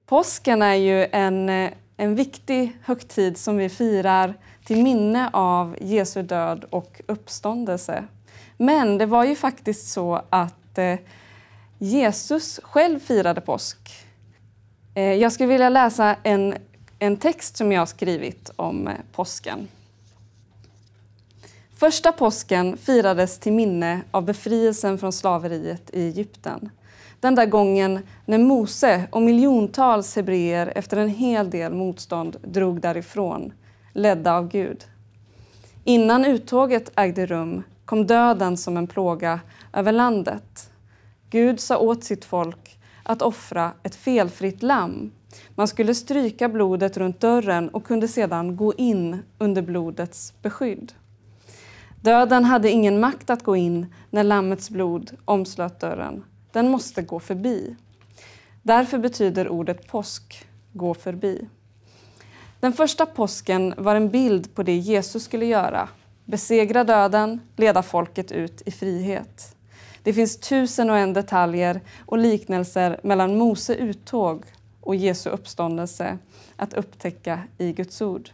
Påsken är ju en viktig högtid som vi firar till minne av Jesu död och uppståndelse. Men det var ju faktiskt så att Jesus själv firade påsk. Jag skulle vilja läsa en text som jag har skrivit om påsken. Första påsken firades till minne av befrielsen från slaveriet i Egypten. Den där gången när Mose och miljontals hebreer efter en hel del motstånd drog därifrån, ledda av Gud. Innan uttåget ägde rum kom döden som en plåga över landet. Gud sa åt sitt folk att offra ett felfritt lamm. Man skulle stryka blodet runt dörren och kunde sedan gå in under blodets beskydd. Döden hade ingen makt att gå in när lammets blod omslöt dörren. Den måste gå förbi. Därför betyder ordet påsk, gå förbi. Den första påsken var en bild på det Jesus skulle göra. Besegra döden, leda folket ut i frihet. Det finns 1001 detaljer och liknelser mellan Mose uttåg och Jesu uppståndelse att upptäcka i Guds ord.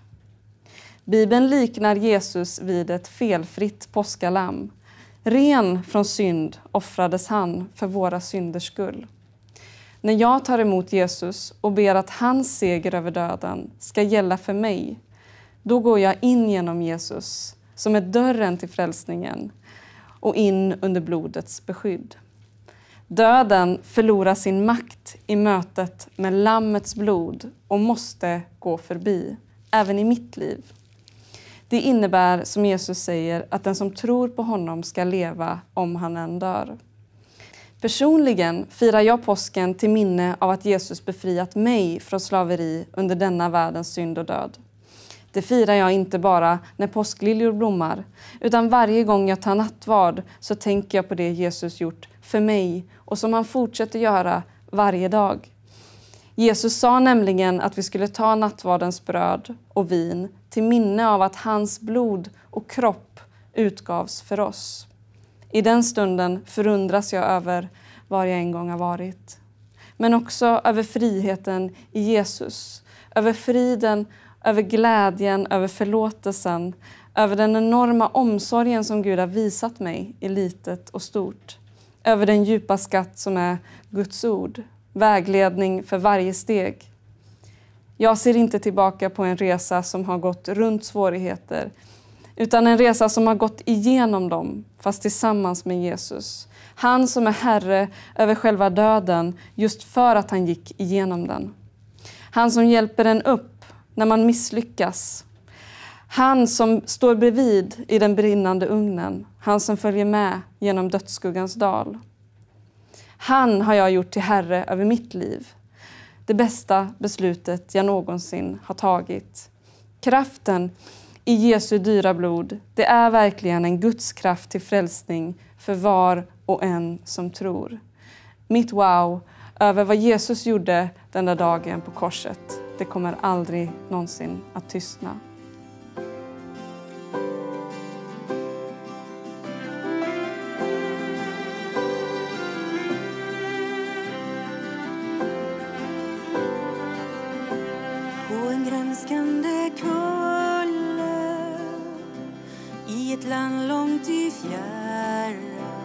Bibeln liknar Jesus vid ett felfritt påskalamm. Ren från synd offrades han för våra synders skull. När jag tar emot Jesus och ber att hans seger över döden ska gälla för mig, då går jag in genom Jesus som är dörren till frälsningen och in under blodets beskydd. Döden förlorar sin makt i mötet med lammets blod och måste gå förbi, även i mitt liv. Det innebär, som Jesus säger, att den som tror på honom ska leva om han än dör. Personligen firar jag påsken till minne av att Jesus befriat mig från slaveri under denna världens synd och död. Det firar jag inte bara när påskliljor blommar, utan varje gång jag tar nattvard så tänker jag på det Jesus gjort för mig och som han fortsätter göra varje dag. Jesus sa nämligen att vi skulle ta nattvardens bröd och vin till minne av att hans blod och kropp utgavs för oss. I den stunden förundras jag över var jag en gång har varit. Men också över friheten i Jesus, över friden, över glädjen, över förlåtelsen, över den enorma omsorgen som Gud har visat mig i litet och stort, över den djupa skatt som är Guds ord, vägledning för varje steg. Jag ser inte tillbaka på en resa som har gått runt svårigheter, utan en resa som har gått igenom dem, fast tillsammans med Jesus. Han som är Herre över själva döden just för att han gick igenom den. Han som hjälper en upp när man misslyckas. Han som står bredvid i den brinnande ugnen. Han som följer med genom dödsskuggans dal. Han har jag gjort till Herre över mitt liv. Det bästa beslutet jag någonsin har tagit. Kraften i Jesu dyra blod, det är verkligen en Guds kraft till frälsning för var och en som tror. Mitt wow över vad Jesus gjorde den där dagen på korset, det kommer aldrig någonsin att tystna. På en grönskande kulle i ett land långt i fjärran,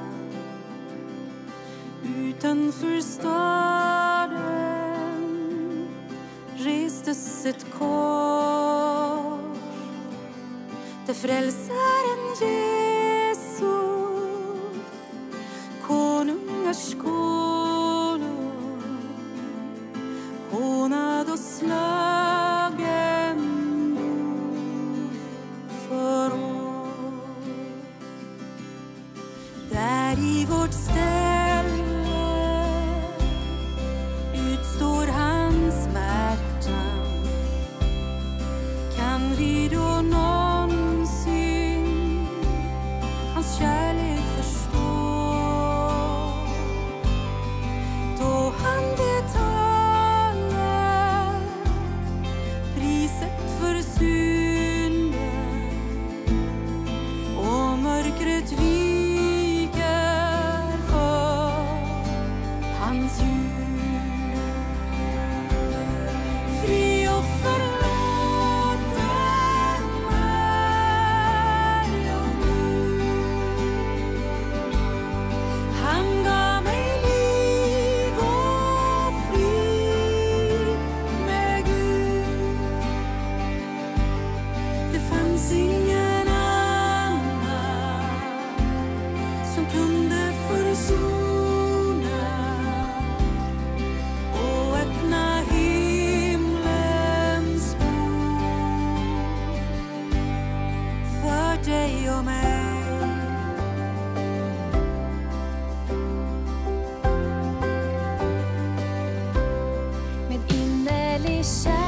utanför staden restes ett kors där frälsaren Jesus, konungars konung, hånad och slagen för oss. Där i vårt ställe utstår hans smärta. Kan vi då någonsin hans kärlek förstå? Då han betalar priset för synden och mörkret viker för är kärlek.